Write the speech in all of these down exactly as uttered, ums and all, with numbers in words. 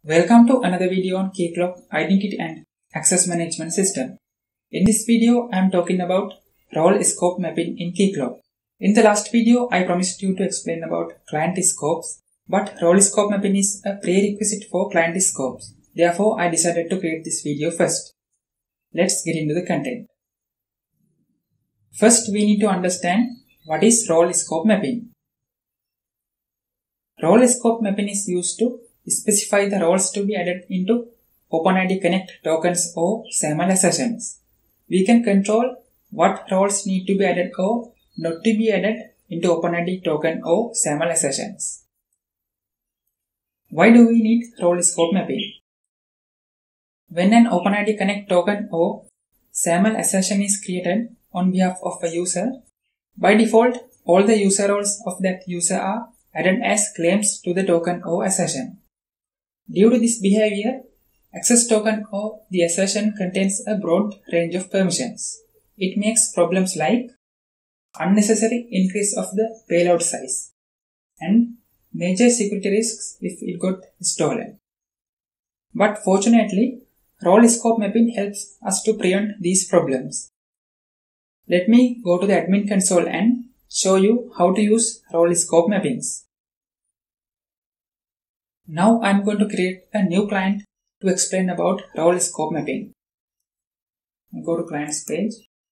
Welcome to another video on Keycloak Identity and Access Management System. In this video, I am talking about role scope mapping in Keycloak. In the last video, I promised you to explain about client scopes, but role scope mapping is a prerequisite for client scopes. Therefore, I decided to create this video first. Let's get into the content. First, we need to understand what is role scope mapping. Role scope mapping is used to specify the roles to be added into OpenID Connect tokens or SAML assertions. We can control what roles need to be added or not to be added into OpenID token or SAML assertions. Why do we need role scope mapping? When an OpenID Connect token or SAML assertion is created on behalf of a user, by default, all the user roles of that user are added as claims to the token or assertion. Due to this behavior, access token or the assertion contains a broad range of permissions. It makes problems like unnecessary increase of the payload size and major security risks if it got stolen. But fortunately, role scope mapping helps us to prevent these problems. Let me go to the admin console and show you how to use role scope mappings. Now I am going to create a new client to explain about role scope mapping. Go to clients page,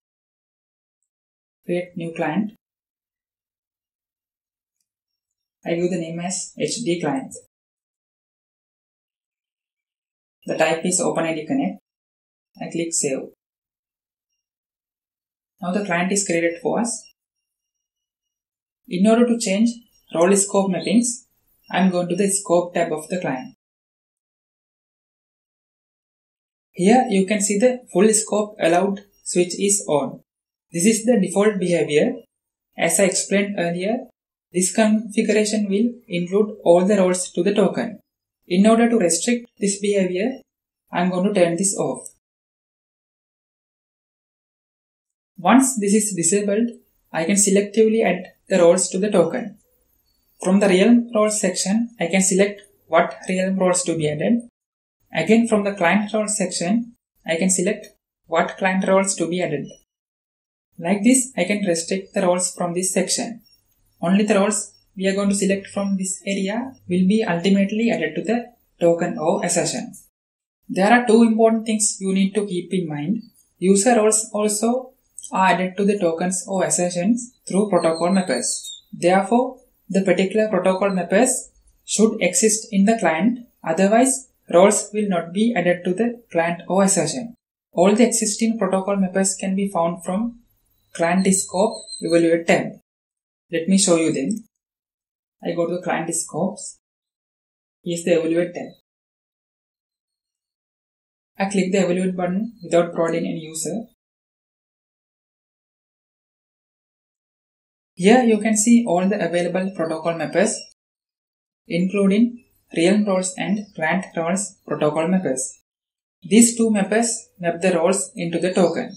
create new client. I give the name as H D client. The type is OpenID Connect. I click save. Now the client is created for us. In order to change role scope mappings, I am going to the scope tab of the client. Here you can see the full scope allowed switch is on. This is the default behavior. As I explained earlier, this configuration will include all the roles to the token. In order to restrict this behavior, I am going to turn this off. Once this is disabled, I can selectively add the roles to the token. From the realm roles section, I can select what realm roles to be added. Again, from the client roles section, I can select what client roles to be added. Like this, I can restrict the roles from this section. Only the roles we are going to select from this area will be ultimately added to the token or assertion. There are two important things you need to keep in mind. User roles also are added to the tokens or assertions through protocol mappers. Therefore, the particular protocol mappers should exist in the client, otherwise roles will not be added to the client or assertion. All the existing protocol mappers can be found from Client Scope Evaluate tab. Let me show you them. I go to the Client Scopes. Here's the Evaluate tab. I click the Evaluate button without providing any user. Here you can see all the available protocol mappers, including realm roles and client roles protocol mappers. These two mappers map the roles into the token.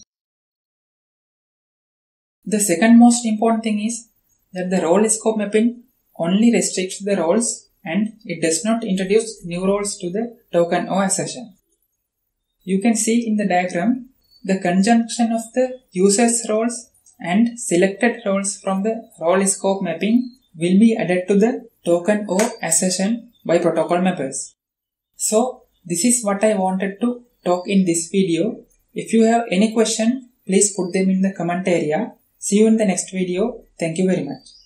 The second most important thing is that the role scope mapping only restricts the roles and it does not introduce new roles to the token or assertion. You can see in the diagram the conjunction of the user's roles and selected roles from the role scope mapping will be added to the token or assertion by protocol mappers. So, this is what I wanted to talk in this video. If you have any question, please put them in the comment area. See you in the next video. Thank you very much.